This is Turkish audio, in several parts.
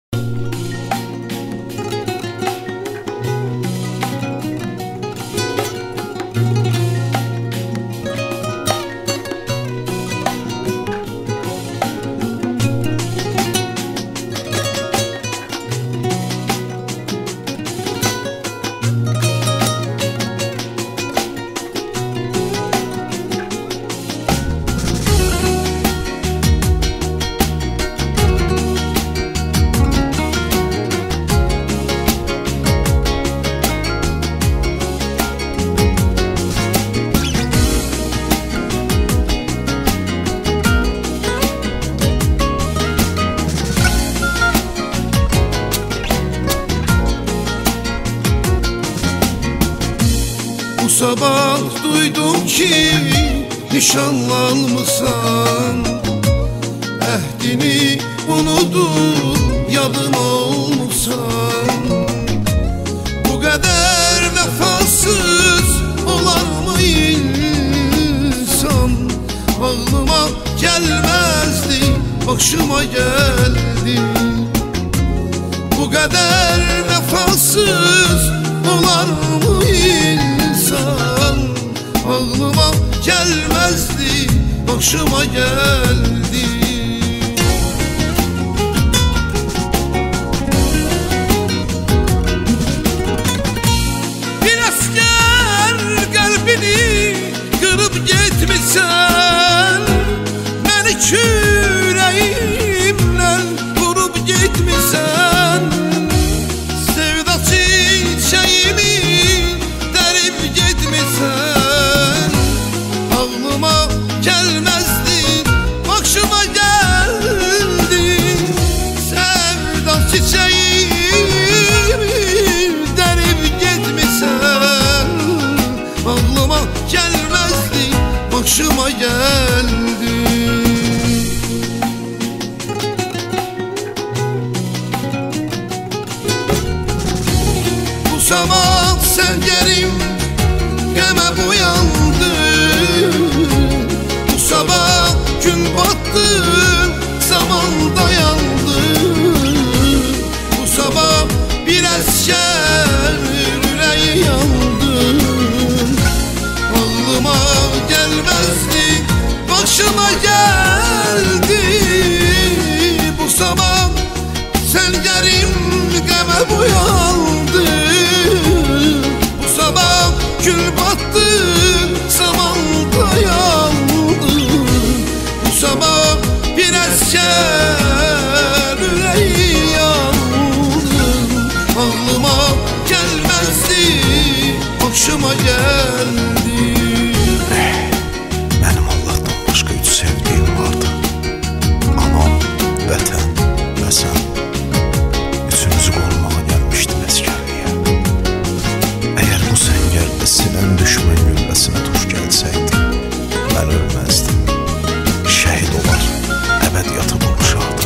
Sabah duydum ki nişanlanmışsan, ehdini unutup yadın olmuşsan. Bu kadar vefasız olar mı insan? Ağlıma gelmezdi, başıma geldi. Bu kadar vefasız olar mı insan? Ağlıma gelmezdi, başıma geldi. Bir asker kalbini kırıp gitmişsen, beni yüreğimle vurup gitmişsen. Sevda çiçeğimi derip gitmişsen, ağlıma gelmezdi, başıma geldi. Sevda çiçeğimi derip gitmişsen, ağlıma gelmezdi, başıma geldi. Bu sabah sevgilim geme uyandı. Bu sabah gün battı, zaman dayandı. Bu sabah bir esker yüreği yandı. Ağlıma gelmezdi, başıma geldi. Bu sabah sevgilim geme uyandı. Bu sabah gün battı, zaman dayandı. Bu sabah bir esker yüreği yandı. Ağlıma gelmezdi, başıma geldi. Benim Allah'tan başka üç sevdiğim vardı. Anam, vətən və sən. Üçünüzü qorumağa gəlmişdim əsgərliyə. Əgər bu səngərdə sinən düşmən gülləsinə tuş gəlsəydi, mən ölməzdim. Şəhid olar, əbədiyyata qovuşardım.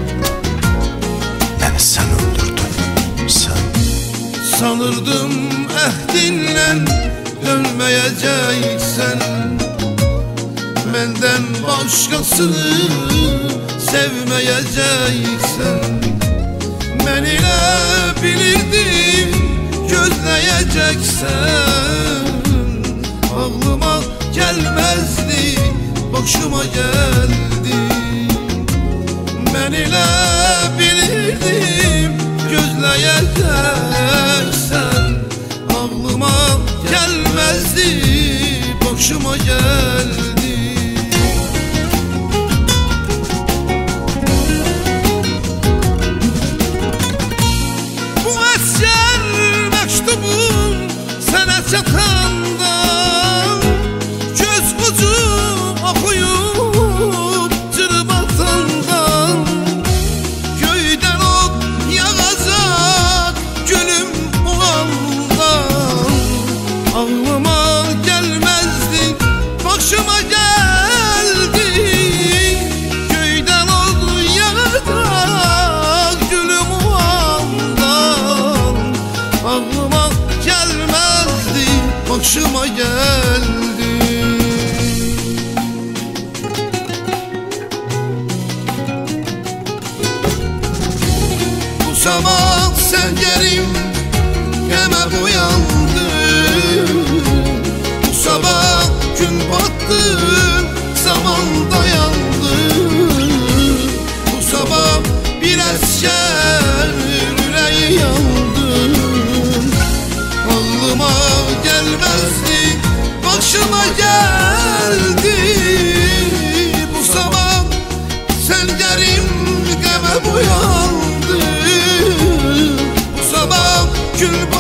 Məni sən öldürdün, sən. Sanırdım əhdinlə dönməyəcəksən, məndən başqasını sevməyəcəksən. Mən elə bilirdim gözləyəcəksən. Ağlıma gəlməzdi, başıma gəldi. Mən elə bilirdim gözləyəcəksən. Ağlıma gelmezdi, başıma geldi. Bu eser mektubun sana çatanda, göz ucum okuyup cırıp atandan. Göyden ok yağacak gülüm o andan. Ağlıma gelmezdi, başıma geldi. Göyden ok yağacak gülüm o andan. Ağlıma gelmezdi, başıma geldi. sabah səngerim qəmə boyandı. Bu sabah gün battı, zaman dayandı. Bu sabah bir əskər ürəyi yandı. Ağlıma gəlməzdi, başıma gəldi. Bu sabah səngerim qəmə boyandı. Bu sabah gül